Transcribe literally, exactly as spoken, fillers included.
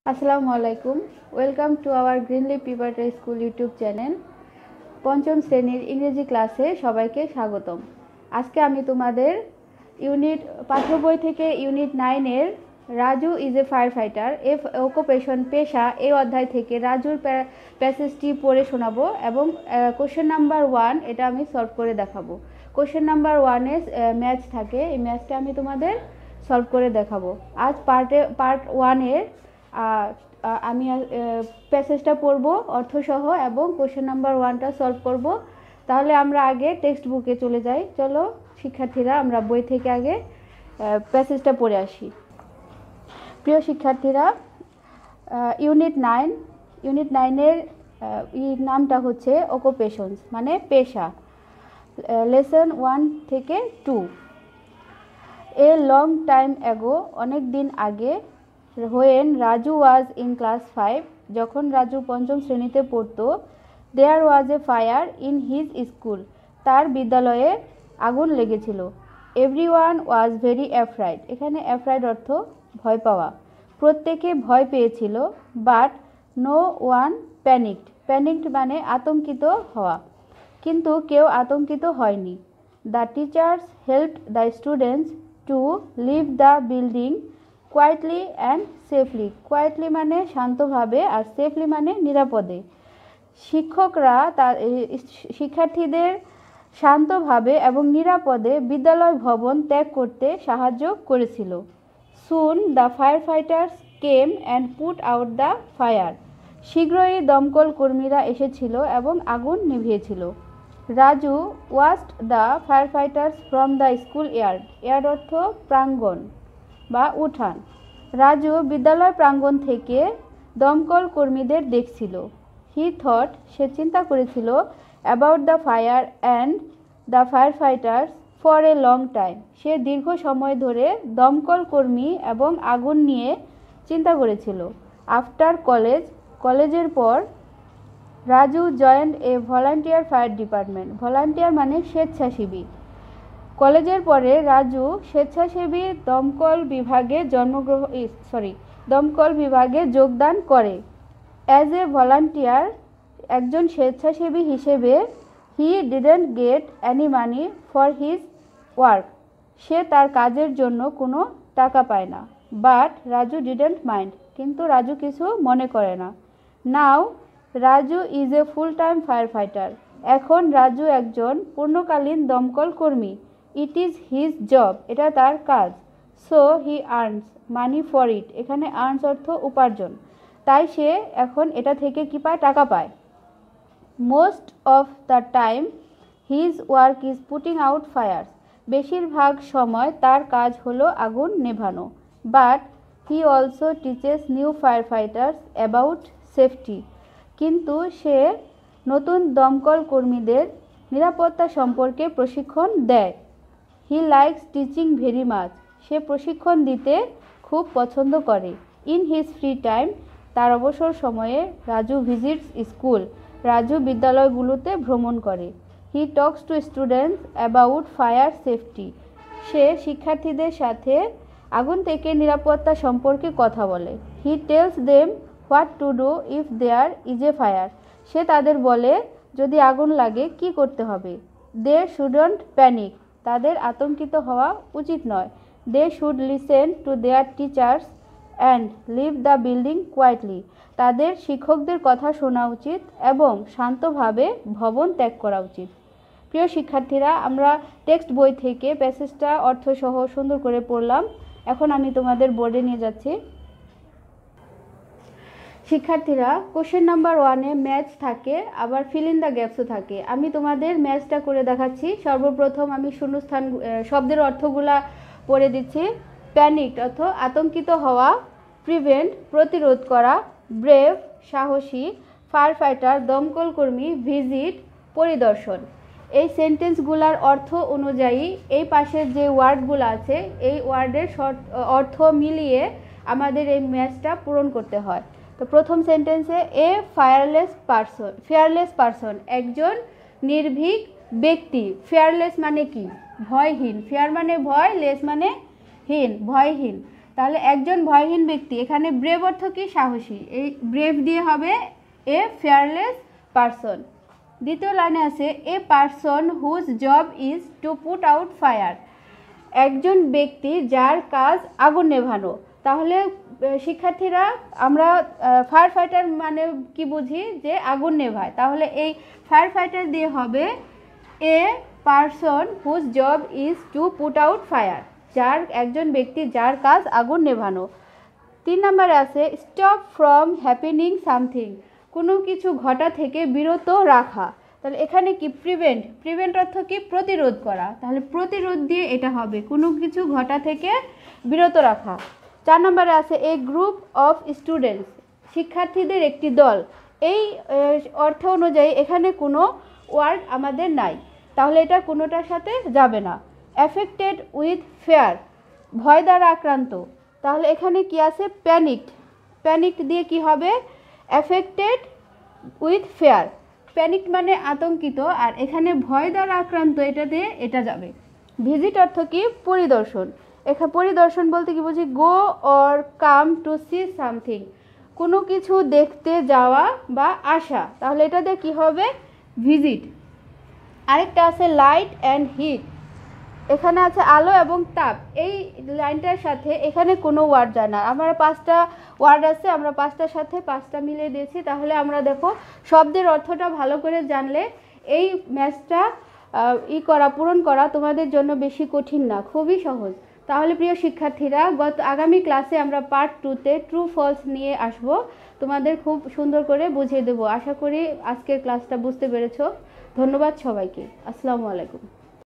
আসসালামু আলাইকুম। Welcome to our Greenly Preparatory School YouTube channel. পঞ্চম শ্রেণীর ইংরেজি ক্লাসে সবাইকে স্বাগতম। আজকে আমি তোমাদের ইউনিট পাঠ্য বই থেকে ইউনিট নাইনের Raju is a firefighter F occupation পেশা এই অধ্যায় থেকে রাজুর প্যাসেজটি পড়ে শোনাবো এবং কোশ্চেন নাম্বার ওয়ান এটা আমি সলভ করে দেখাবো। কোশ্চেন নাম্বার ওয়ানে ম্যাথ থাকে, এই ম্যাথটা আমি তোমাদের সলভ করে দেখাবো। আজ পার্টে পার্ট ওয়ানের আমি প্যাসেজটা পড়ব অর্থসহ এবং কোশ্চেন নাম্বার ওয়ানটা সলভ করব। তাহলে আমরা আগে টেক্সট বুকে চলে যাই। চলো শিক্ষার্থীরা আমরা বই থেকে আগে প্যাসেজটা পড়ে আসি। প্রিয় শিক্ষার্থীরা, ইউনিট নাইন ইউনিট নাইনের নামটা হচ্ছে অকুপেশনস মানে পেশা। লেসন ওয়ান থেকে to. A long time ago অনেক দিন আগে, when Raju was in class five যখন রাজু পঞ্চম শ্রেণীতে পড়তো, there was a fire in his school তার বিদ্যালয়ে আগুন লেগেছিল। Everyone was very afraid, এখানে অ্যাফ্রাইড অর্থ ভয় পাওয়া। প্রত্যেকে ভয় পেয়েছিল। But no one panicked, panicked মানে আতঙ্কিত হওয়া, কিন্তু কেউ আতঙ্কিত হয়নি। The teachers helped the students to leave the building quietly and safely, quietly মানে শান্তভাবে আর সেফলি মানে নিরাপদে। শিক্ষকরা তার শিক্ষার্থীদের শান্তভাবে এবং নিরাপদে বিদ্যালয় ভবন ত্যাগ করতে সাহায্য করেছিল। Soon the firefighters came and put out the fire, শীঘ্রই দমকল কর্মীরা এসেছিল এবং আগুন নিভিয়েছিল। Raju watched the firefighters from the school yard, yard অর্থ প্রাঙ্গণ বা উঠান। রাজু বিদ্যালয় প্রাঙ্গণ থেকে দমকল কর্মীদের দেখছিল। হি থট, সে চিন্তা করেছিল, about the fire and the firefighters for a long time, সে দীর্ঘ সময় ধরে দমকল কর্মী এবং আগুন নিয়ে চিন্তা করেছিল। আফটার কলেজ, কলেজের পর Raju joined a volunteer fire department, volunteer মানে স্বেচ্ছাসেবী। কলেজের পরে রাজু স্বেচ্ছাসেবী দমকল বিভাগে জন্মগ্রহণ সরি দমকল বিভাগে যোগদান করে। অ্যাজ এ ভলান্টিয়ার, একজন স্বেচ্ছাসেবী হিসেবে, he didn't get any money for his work, সে তার কাজের জন্য কোনো টাকা পায় না। বাট রাজু ডিডন্ট মাইন্ড, কিন্তু রাজু কিছু মনে করে না। Now Raju is a full time firefighter, এখন রাজু একজন পূর্ণকালীন দমকল কর্মী। ইট ইজ হিজ জব, এটা তার কাজ। So he earns money for it, এখানে আর্নস অর্থ উপার্জন, তাই সে এখন এটা থেকে কি পায়, টাকা পায়। Most of the time his work is putting out fires, বেশিরভাগ সময় তার কাজ হলো আগুন নেভানো। But he also teaches new firefighters about safety, কিন্তু সে নতুন দমকল কর্মীদের নিরাপত্তা সম্পর্কে প্রশিক্ষণ দেয়। He likes teaching very much, সে প্রশিক্ষণ দিতে খুব পছন্দ করে। ইন হিজ ফ্রি টাইম, তার অবসর সময়ে রাজু ভিজিটস স্কুল, রাজু বিদ্যালয়গুলোতে ভ্রমণ করে। He talks to students about fire safety, সে শিক্ষার্থীদের সাথে আগুন থেকে নিরাপত্তা সম্পর্কে কথা বলে। He tells them what to do if there is a fire, সে তাদের বলে যদি আগুন লাগে কি করতে হবে। দে শুডন্ট প্যানিক, তাদের আতঙ্কিত হওয়া উচিত নয়। They should listen to their teachers and leave the building quietly, তাদের শিক্ষকদের কথা শোনা উচিত এবং শান্তভাবে ভবন ত্যাগ করা উচিত। প্রিয় শিক্ষার্থীরা, আমরা টেক্সট বই থেকে প্যাসেজটা অর্থসহ সুন্দর করে পড়লাম। এখন আমি তোমাদের বোর্ডে নিয়ে যাচ্ছি। শিক্ষার্থীরা, কোশ্চেন নাম্বার ওয়ানে ম্যাথস থাকে, আবার ফিল ইন দ্য গ্যাপসও থাকে। আমি তোমাদের ম্যাথসটা করে দেখাচ্ছি। সর্বপ্রথম আমি শূন্যস্থান শব্দের অর্থগুলা পড়ে দিচ্ছি। প্যানিক অর্থ আতঙ্কিত হওয়া, প্রিভেন্ট প্রতিরোধ করা, ব্রেভ সাহসী, ফায়ার ফাইটার দমকল কর্মী, ভিজিট পরিদর্শন। এই সেন্টেন্সগুলার অর্থ অনুযায়ী এই পাশের যে ওয়ার্ডগুলো আছে এই ওয়ার্ডের শর্ট অর্থ মিলিয়ে আমাদের এই ম্যাথসটা পূরণ করতে হয়। তো প্রথম সেন্টেন্সে a fireless person, fearless person একজন নির্ভীক ব্যক্তি। ফেয়ারলেস মানে কি, ভয়হীন। ফেয়ার মানে ভয়, লেস মানে হীন, ভয়হীন। তাহলে একজন ভয়হীন ব্যক্তি, এখানে ব্রেভ অর্থ কি? সাহসী। এই ব্রেভ দিয়ে হবে এ ফেয়ারলেস পারসন। দ্বিতীয় লাইনে আছে a person whose job is to put out fire, একজন ব্যক্তি যার কাজ আগুন নেভানো। তাহলে শিক্ষার্থীরা আমরা ফায়ার ফাইটার মানে কি বুঝি? যে আগুন নেভায়। তাহলে এই ফায়ার ফাইটার দিয়ে হবে a person whose job is to put out fire, যার একজন ব্যক্তি যার কাজ আগুন নেভানো। তিন নম্বরে আছে স্টপ ফ্রম হ্যাপেনিং সামথিং, কোনো কিছু ঘটা থেকে বিরত রাখা। তাহলে এখানে কি? প্রিভেন্ট। প্রিভেন্ট অর্থ কি? প্রতিরোধ করা। তাহলে প্রতিরোধ দিয়ে এটা হবে কোনো কিছু ঘটা থেকে বিরত রাখা। চার নম্বরে আছে এ গ্রুপ অফ স্টুডেন্টস, শিক্ষার্থীদের একটি দল। এই অর্থ অনুযায়ী এখানে কোনো ওয়ার্ড আমাদের নাই, তাহলে এটা কোনোটার সাথে যাবে না। অ্যাফেক্টেড উইথ ফেয়ার, ভয় দ্বারা আক্রান্ত। তাহলে এখানে কি আছে? প্যানিকড। প্যানিকড দিয়ে কি হবে? Affected with fair. প্যানিক মানে আতঙ্কিত, আর এখানে ভয় দ্বারা আক্রান্ত, এটা দিয়ে এটা যাবে। ভিজিট অর্থ কি? পরিদর্শন। এখানে পরিদর্শন বলতে কি বুঝি? Go or come to see something, কোনো কিছু দেখতে যাওয়া বা আসা। তাহলে এটা দিয়ে কী হবে? ভিজিট। আরেকটা আছে লাইট অ্যান্ড হিট, এখানে আছে আলো এবং তাপ। এই লাইনটার সাথে এখানে কোনো ওয়ার্ড যায় না। আমার পাঁচটা ওয়ার্ড আছে, আমরা পাঁচটার সাথে পাঁচটা মিলিয়ে দিয়েছি। তাহলে আমরা দেখো শব্দের অর্থটা ভালো করে জানলে এই ম্যাথটা ই করা পূরণ করা তোমাদের জন্য বেশি কঠিন না, খুবই সহজ। তাহলে প্রিয় শিক্ষার্থীরা, গত আগামী ক্লাসে আমরা পার্ট টুতে ট্রু ফলস নিয়ে আসব, তোমাদের খুব সুন্দর করে বুঝিয়ে দেবো। আশা করি আজকের ক্লাসটা বুঝতে পেরেছো। ধন্যবাদ সবাইকে। আসসালামু আলাইকুম।